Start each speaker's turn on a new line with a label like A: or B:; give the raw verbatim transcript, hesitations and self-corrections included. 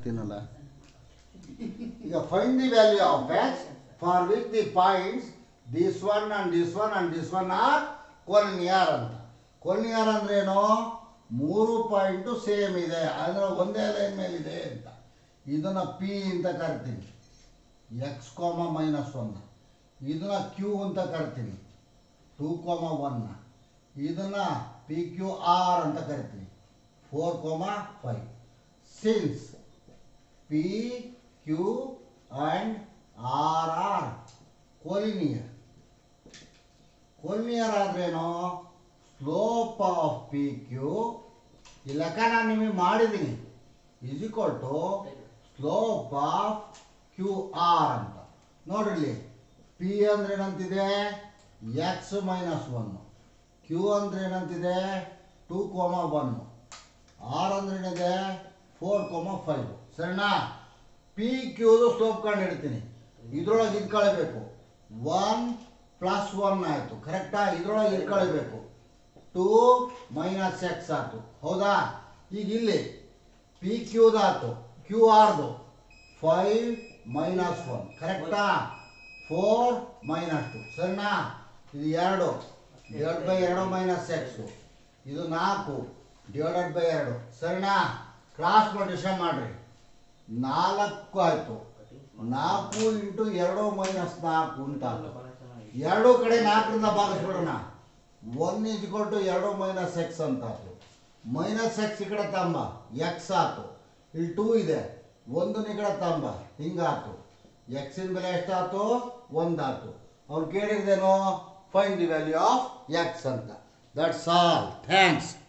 A: ಹೇಳ್ತೀನಲ್ಲ. ಈಗ find the value of x for which the points this one and this one and this one are collinear ಅಂತ. Collinear ಅಂದ್ರೇನು? ಮೂರು point same ಇದೆ ಅಂದರೆ ಒಂದೇ line ಮೇಲಿದೆ ಅಂತ. ಇದನ್ನು ಪಿ ಅಂತ ಕರಿತೀನಿ, ಎಕ್ಸ್ ಕಾಮ ಮೈನಸ್ ಒನ್. ಇದನ್ನು ಕ್ಯೂ ಅಂತ ಕರಿತೀನಿ, ಟೂ ಕಾಮ ಒನ್. ಇದನ್ನು ಪಿ ಕ್ಯೂ ಆರ್ ಅಂತ ಕರಿತೀನಿ, four comma five. Since P Q and R R collinear. Collinear ಆದ್ರೇನು? ಸ್ಲೋಪ್ ಆಫ್ ಪಿ ಕ್ಯೂ, ಈ ಲೆಕ್ಕ ನಾನು ನಿಮಗೆ ಮಾಡಿದ್ದೀನಿ, is equal to slope of Q R ಅಂತ. ನೋಡ್ರಿ, ಪಿ ಅಂದ್ರೆ ಏನಂತಿದೆ? X minus one. ಕ್ಯೂ ಅಂದ್ರೆ ಏನಂತಿದೆ? Two comma one. ಆರ್ ಅಂದ್ರೆ ಏನಿದೆ? Four comma five. ಸರಿನಾ? ಪಿ ಕ್ಯೂದು ಸ್ಲೋಪ್ ಕಂಡು ಹಿಡ್ತೀನಿ. ಇದ್ರೊಳಗೆ ಇದ್ಕೊಳ್ಬೇಕು, ಒನ್ ಪ್ಲಸ್ ಒನ್ ಆಯಿತು, ಕರೆಕ್ಟಾ? ಇದ್ರೊಳಗೆ ಇಟ್ಕೊಳ್ಬೇಕು, ಟೂ ಮೈನಸ್ ಎಕ್ಸ್ ಆಯಿತು, ಹೌದಾ? ಈಗ ಇಲ್ಲಿ ಪಿ ಕ್ಯೂದಾಯ್ತು, ಕ್ಯೂ ಆರ್ದು ಫೈವ್ ಮೈನಸ್ ಒನ್, ಕರೆಕ್ಟಾ? ಫೋರ್ ಮೈನಸ್ ಟು, ಸರಿನಾ? ಇದು ಎರಡು ಡಿವೈಡ್ ಬೈ ಎರಡು ಮೈನಸ್ ಎಕ್ಸು, ಇದು ನಾಲ್ಕು ಡಿವೈಡೆಡ್ ಬೈ ಎರಡು, ಸರಿನಾ? ಕ್ರಾಸ್ ಮಲ್ಟಿಪ್ಲಿಕೇಷನ್ ಮಾಡಿರಿ, ನಾಲ್ಕು ಆಯಿತು. ನಾಲ್ಕು ಇಂಟು ಎರಡು ಮೈನಸ್ ನಾಲ್ಕು ಅಂತ ಎರಡು ಕಡೆ ನಾಲ್ಕರಿಂದ ಭಾಗಿಸ್ಬಿಡೋಣ. ಒನ್ ಈಸ್ ಈಕ್ವಲ್ ಟು ಎರಡು ಮೈನಸ್ ಎಕ್ಸ್ ಅಂತ ಆಯ್ತು. ಮೈನಸ್ ಎಕ್ಸ್ ಈ ಕಡೆ ತಂಬ, ಎಕ್ಸ್ ಆಯ್ತು. ಇಲ್ಲಿ ಟೂ ಇದೆ, ಒಂದು ಈ ಕಡೆ ತಂಬ, ಹಿಂಗಾಯ್ತು. ಎಕ್ಸಿನ ಬೆಲೆ ಎಷ್ಟಾಯ್ತು? ಒಂದಾಯ್ತು. ಅವ್ರು ಕೇಳಿದ್ದೇನೋ find the value of X ಅಂತ. That's all. ಥ್ಯಾಂಕ್ಸ್.